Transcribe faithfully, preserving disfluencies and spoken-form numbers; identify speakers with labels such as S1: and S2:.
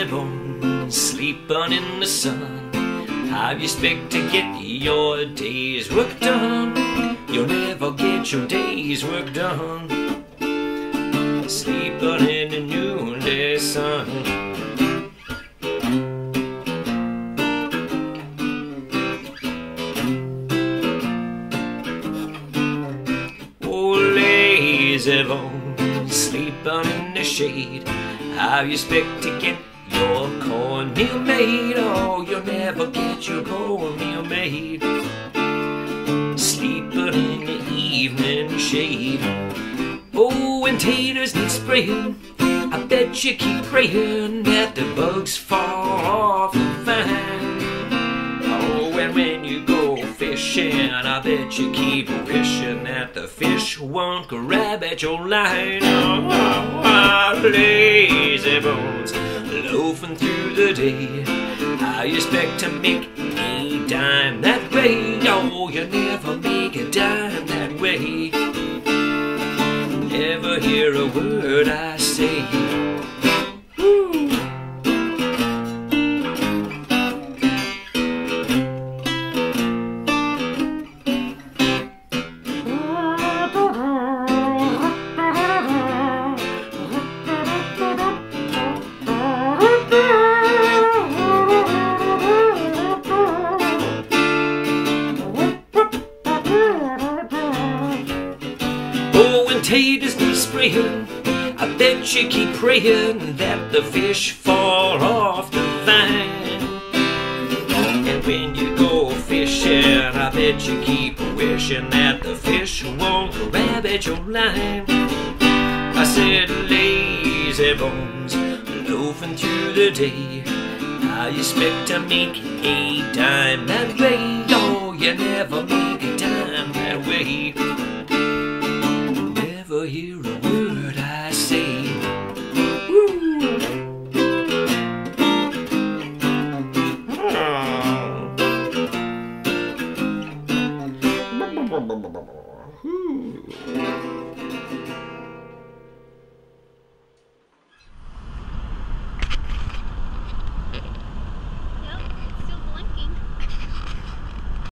S1: lazy bones sleeping in the sun. How you expect to get your day's work done? You'll never get your day's work done. Sleeping in the noonday sun. Oh, lazy bones sleeping in the shade. How you expect to get your cornmeal made? Oh, you'll never get your cornmeal made. Sleeping in the evening shade. Oh, when taters need spraying, I bet you keep praying that the bugs fall off the vine. Oh, and when you go fishing, I bet you keep wishing that the fish won't grab at your line. Oh, oh, oh, lazy bones loafing through the day. How you expect to make a dime that way? Oh, you never make a dime that way. Never hear a word I say. Woo. Oh, when taters need spraying, I bet you keep praying that the fish fall off the vine. And when you go fishing, I bet you keep wishing that the fish won't grab at your line. I said, lazy bones loafing through the day. How you expect to make a dime that way? Oh, you never make a dime that way. Never hear a word I say. Woo. Oh.